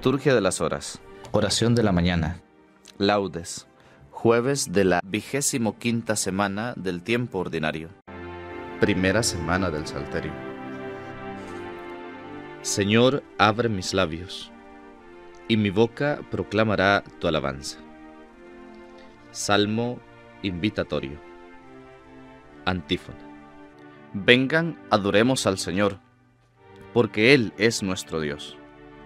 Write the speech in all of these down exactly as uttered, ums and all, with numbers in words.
Liturgia de las Horas. Oración de la mañana. Laudes. Jueves de la vigésimo quinta semana del tiempo ordinario. Primera semana del Salterio. Señor, abre mis labios, y mi boca proclamará tu alabanza. Salmo invitatorio. Antífona. Vengan, adoremos al Señor, porque Él es nuestro Dios.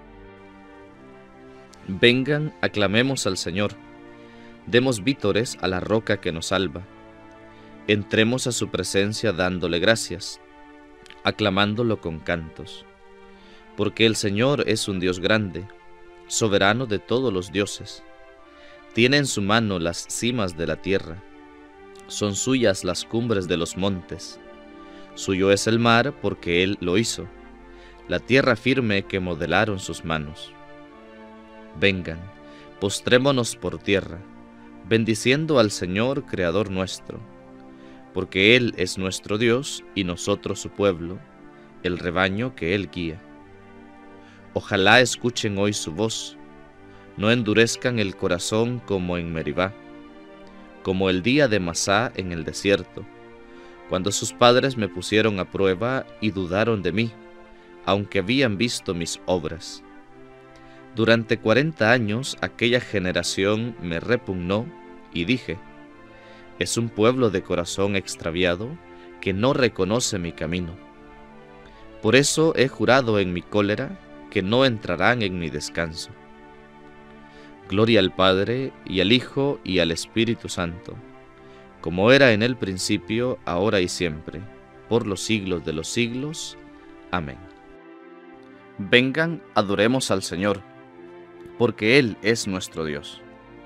Vengan, aclamemos al Señor, demos vítores a la roca que nos salva. Entremos a su presencia dándole gracias, aclamándolo con cantos. Porque el Señor es un Dios grande, soberano de todos los dioses. Tiene en su mano las cimas de la tierra, son suyas las cumbres de los montes. Suyo es el mar porque Él lo hizo, la tierra firme que modelaron sus manos. Vengan, postrémonos por tierra, bendiciendo al Señor, Creador nuestro, porque Él es nuestro Dios y nosotros su pueblo, el rebaño que Él guía. Ojalá escuchen hoy su voz, no endurezcan el corazón como en Meribá, como el día de Masá en el desierto, cuando sus padres me pusieron a prueba y dudaron de mí, aunque habían visto mis obras. Durante cuarenta años aquella generación me repugnó y dije, es un pueblo de corazón extraviado que no reconoce mi camino. Por eso he jurado en mi cólera que no entrarán en mi descanso. Gloria al Padre, y al Hijo, y al Espíritu Santo, como era en el principio, ahora y siempre, por los siglos de los siglos. Amén. Vengan, adoremos al Señor, porque Él es nuestro Dios.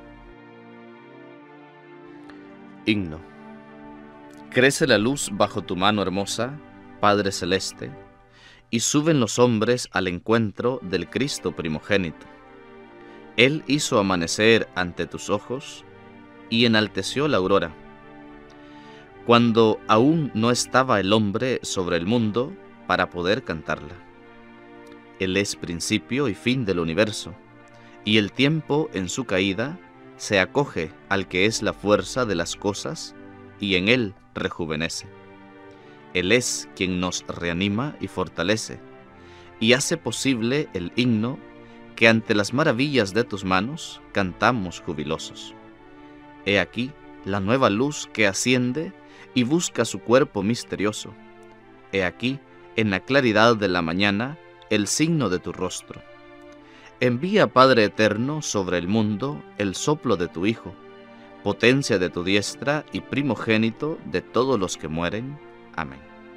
Himno. Crece la luz bajo tu mano hermosa, Padre Celeste, y suben los hombres al encuentro del Cristo primogénito. Él hizo amanecer ante tus ojos y enalteció la aurora. Cuando aún no estaba el hombre sobre el mundo para poder cantarla. Él es principio y fin del universo, y el tiempo en su caída se acoge al que es la fuerza de las cosas y en él rejuvenece. Él es quien nos reanima y fortalece, y hace posible el himno que ante las maravillas de tus manos cantamos jubilosos. He aquí la nueva luz que asciende y busca su cuerpo misterioso. He aquí, en la claridad de la mañana, el signo de tu rostro. Envía, Padre eterno, sobre el mundo el soplo de tu Hijo, potencia de tu diestra y primogénito de todos los que mueren. Amén.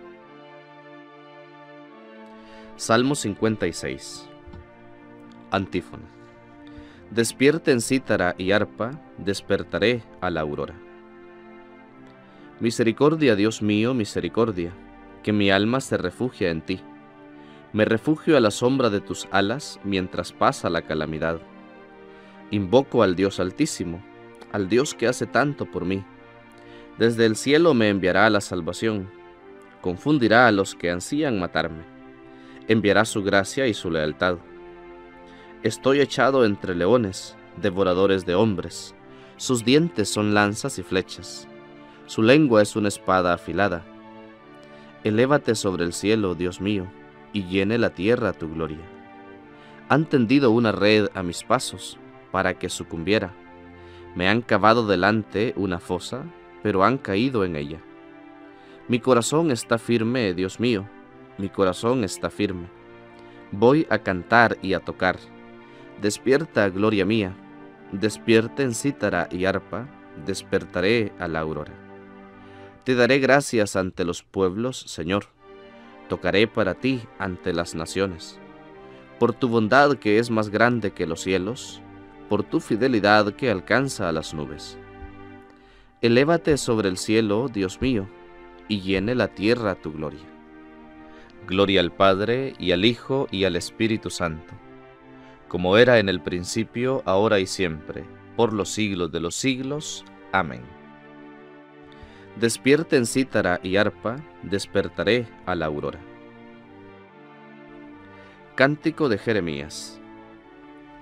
Salmo cincuenta y seis. Antífona. Despierten cítara y arpa, despertaré a la aurora. Misericordia, Dios mío, misericordia, que mi alma se refugia en ti. Me refugio a la sombra de tus alas mientras pasa la calamidad. Invoco al Dios Altísimo, al Dios que hace tanto por mí. Desde el cielo me enviará la salvación, confundirá a los que ansían matarme, enviará su gracia y su lealtad. Estoy echado entre leones, devoradores de hombres, sus dientes son lanzas y flechas, su lengua es una espada afilada. Elévate sobre el cielo, Dios mío, y llene la tierra tu gloria. Han tendido una red a mis pasos, para que sucumbiera. Me han cavado delante una fosa, pero han caído en ella. Mi corazón está firme, Dios mío, mi corazón está firme. Voy a cantar y a tocar. Despierta, gloria mía, despierten cítara y arpa, despertaré a la aurora. Te daré gracias ante los pueblos, Señor. Tocaré para ti ante las naciones. Por tu bondad que es más grande que los cielos, por tu fidelidad que alcanza a las nubes. Elévate sobre el cielo, Dios mío, y llene la tierra tu gloria. Gloria al Padre, y al Hijo, y al Espíritu Santo, como era en el principio, ahora y siempre, por los siglos de los siglos. Amén. Despierten cítara y arpa, despertaré a la aurora. Cántico de Jeremías.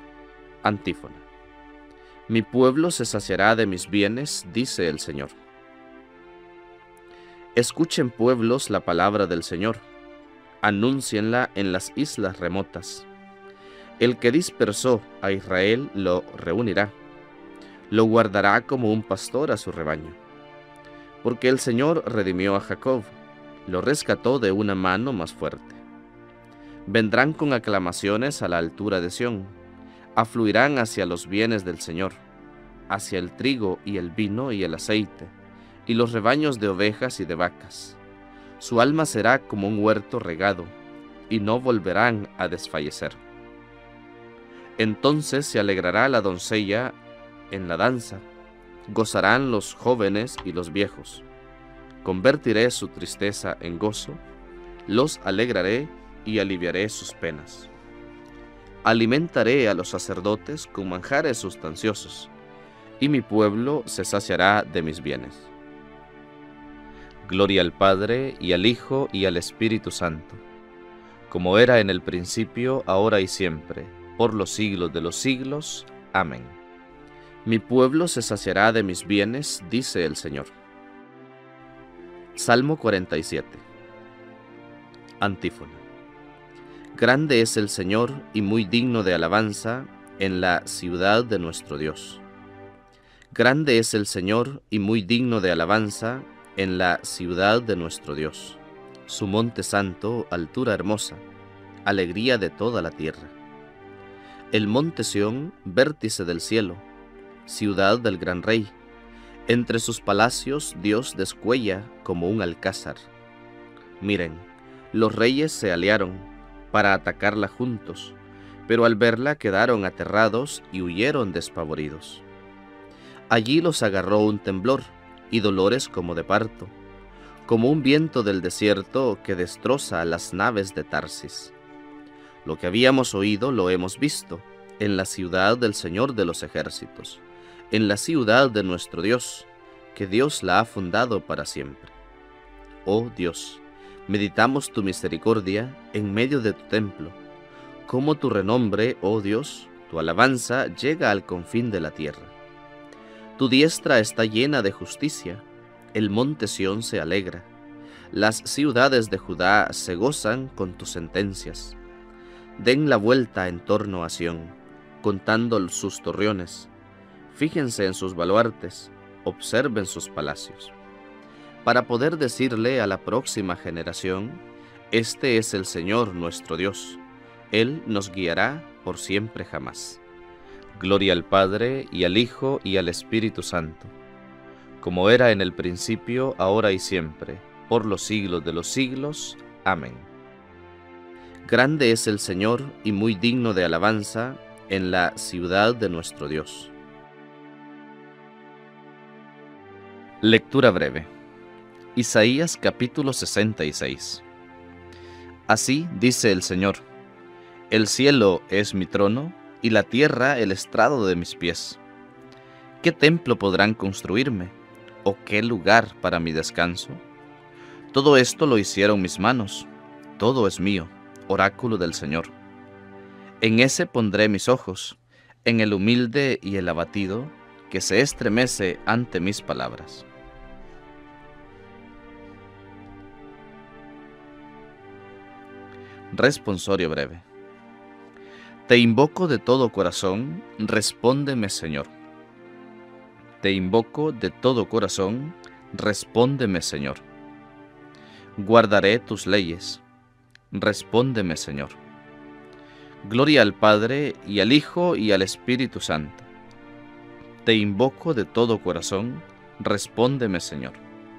Antífona. Mi pueblo se saciará de mis bienes, dice el Señor. Escuchen, pueblos, la palabra del Señor. Anúncienla en las islas remotas. El que dispersó a Israel lo reunirá. Lo guardará como un pastor a su rebaño. Porque el Señor redimió a Jacob, lo rescató de una mano más fuerte. Vendrán con aclamaciones a la altura de Sión, afluirán hacia los bienes del Señor, hacia el trigo y el vino y el aceite, y los rebaños de ovejas y de vacas. Su alma será como un huerto regado, y no volverán a desfallecer. Entonces se alegrará la doncella en la danza, gozarán los jóvenes y los viejos. Convertiré su tristeza en gozo, los alegraré y aliviaré sus penas. Alimentaré a los sacerdotes con manjares sustanciosos, y mi pueblo se saciará de mis bienes. Gloria al Padre, y al Hijo, y al Espíritu Santo, como era en el principio, ahora y siempre, por los siglos de los siglos. Amén. Mi pueblo se saciará de mis bienes, dice el Señor. Salmo cuarenta y siete. Antífona. Grande es el Señor y muy digno de alabanza en la ciudad de nuestro Dios. Grande es el Señor y muy digno de alabanza en la ciudad de nuestro Dios. Su monte santo, altura hermosa, alegría de toda la tierra. El monte Sión, vértice del cielo, ciudad del gran rey. Entre sus palacios Dios descuella como un alcázar. Miren, los reyes se aliaron para atacarla juntos, pero al verla quedaron aterrados y huyeron despavoridos. Allí los agarró un temblor y dolores como de parto, como un viento del desierto que destroza las naves de Tarsis. Lo que habíamos oído lo hemos visto en la ciudad del Señor de los ejércitos, en la ciudad de nuestro Dios, que Dios la ha fundado para siempre. Oh Dios, meditamos tu misericordia en medio de tu templo, como tu renombre, oh Dios, tu alabanza llega al confín de la tierra. Tu diestra está llena de justicia, el monte Sión se alegra, las ciudades de Judá se gozan con tus sentencias. Den la vuelta en torno a Sión, contando sus torreones. Fíjense en sus baluartes, observen sus palacios, para poder decirle a la próxima generación: este es el Señor nuestro Dios, Él nos guiará por siempre jamás. Gloria al Padre, y al Hijo, y al Espíritu Santo, como era en el principio, ahora y siempre, por los siglos de los siglos. Amén. Grande es el Señor y muy digno de alabanza en la ciudad de nuestro Dios. Lectura breve. Isaías capítulo sesenta y seis. Así dice el Señor: el cielo es mi trono, y la tierra el estrado de mis pies. ¿Qué templo podrán construirme, o qué lugar para mi descanso? Todo esto lo hicieron mis manos, todo es mío, oráculo del Señor. En ese pondré mis ojos, en el humilde y el abatido, que se estremece ante mis palabras. Responsorio breve. Te invoco de todo corazón, respóndeme, Señor. Te invoco de todo corazón, respóndeme, Señor. Guardaré tus leyes, respóndeme, Señor. Gloria al Padre, y al Hijo, y al Espíritu Santo. Te invoco de todo corazón, respóndeme, Señor.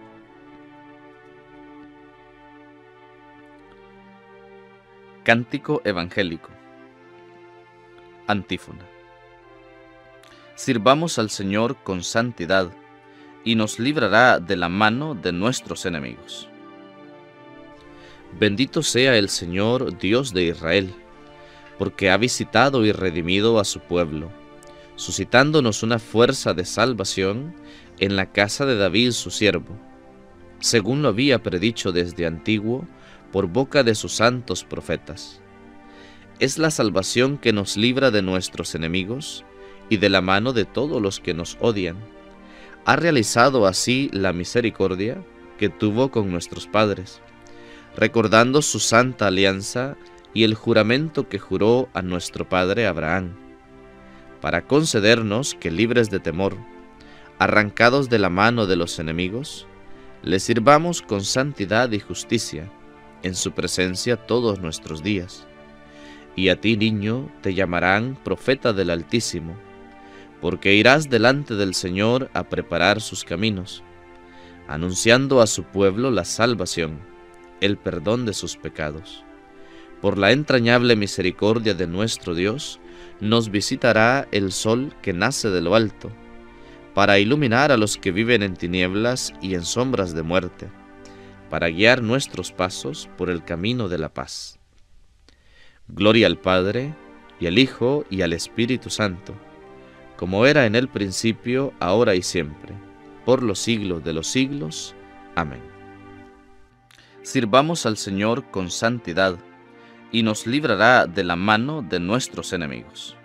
Cántico evangélico. Antífona. Sirvamos al Señor con santidad, y nos librará de la mano de nuestros enemigos. Bendito sea el Señor, Dios de Israel, porque ha visitado y redimido a su pueblo, suscitándonos una fuerza de salvación en la casa de David su siervo, según lo había predicho desde antiguo por boca de sus santos profetas. es la salvación que nos libra de nuestros enemigos y de la mano de todos los que nos odian. Ha realizado así la misericordia que tuvo con nuestros padres, recordando su santa alianza y el juramento que juró a nuestro padre Abraham, para concedernos que, libres de temor, arrancados de la mano de los enemigos, le sirvamos con santidad y justicia en su presencia todos nuestros días. Y a ti, niño, te llamarán profeta del Altísimo, porque irás delante del Señor a preparar sus caminos, anunciando a su pueblo la salvación, el perdón de sus pecados. Por la entrañable misericordia de nuestro Dios, nos visitará el sol que nace de lo alto, para iluminar a los que viven en tinieblas y en sombras de muerte, para guiar nuestros pasos por el camino de la paz. Gloria al Padre, y al Hijo, y al Espíritu Santo, como era en el principio, ahora y siempre, por los siglos de los siglos. Amén. Sirvamos al Señor con santidad, y nos librará de la mano de nuestros enemigos.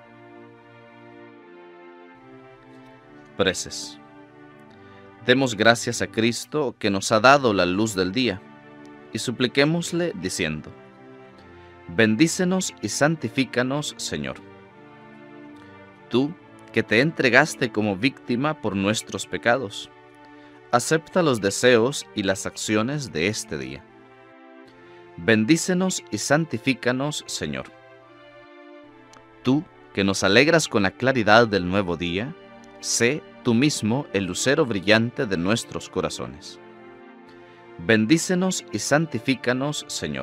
Preces. Demos gracias a Cristo que nos ha dado la luz del día, y supliquémosle diciendo: bendícenos y santifícanos, Señor. Tú, que te entregaste como víctima por nuestros pecados, acepta los deseos y las acciones de este día. Bendícenos y santifícanos, Señor. Tú, que nos alegras con la claridad del nuevo día, sé tú mismo el lucero brillante de nuestros corazones. Bendícenos y santifícanos, Señor.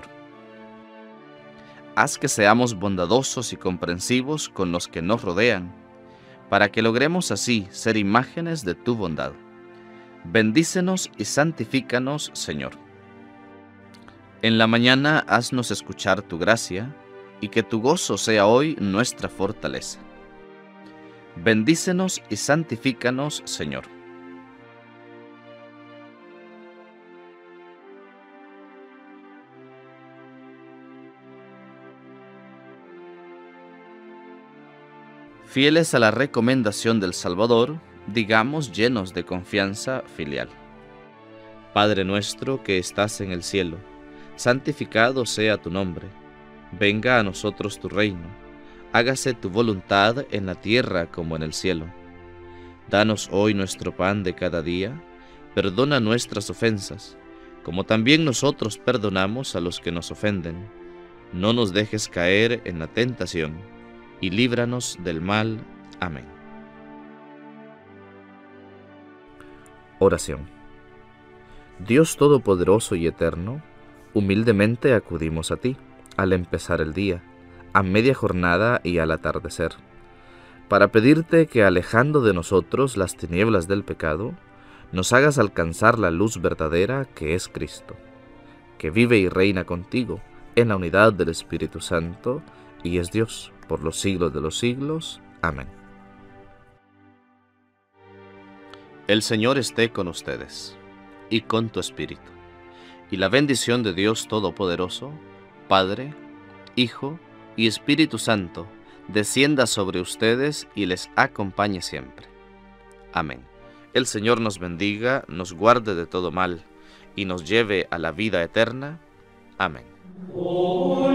Haz que seamos bondadosos y comprensivos con los que nos rodean, para que logremos así ser imágenes de tu bondad. Bendícenos y santifícanos, Señor. En la mañana haznos escuchar tu gracia, y que tu gozo sea hoy nuestra fortaleza. Bendícenos y santifícanos, Señor. Fieles a la recomendación del Salvador, digamos llenos de confianza filial: Padre nuestro que estás en el cielo, santificado sea tu nombre. Venga a nosotros tu reino. Hágase tu voluntad en la tierra como en el cielo. Danos hoy nuestro pan de cada día. Perdona nuestras ofensas, como también nosotros perdonamos a los que nos ofenden. No nos dejes caer en la tentación, y líbranos del mal. Amén. Oración. Dios Todopoderoso y Eterno, humildemente acudimos a ti al empezar el día, a media jornada y al atardecer, para pedirte que, alejando de nosotros las tinieblas del pecado, nos hagas alcanzar la luz verdadera que es Cristo, que vive y reina contigo en la unidad del Espíritu Santo, y es Dios por los siglos de los siglos. Amén. El Señor esté con ustedes, y con tu espíritu, y la bendición de Dios Todopoderoso, Padre, Hijo y Espíritu Santo, descienda sobre ustedes y les acompañe siempre. Amén. El Señor nos bendiga, nos guarde de todo mal, y nos lleve a la vida eterna. Amén.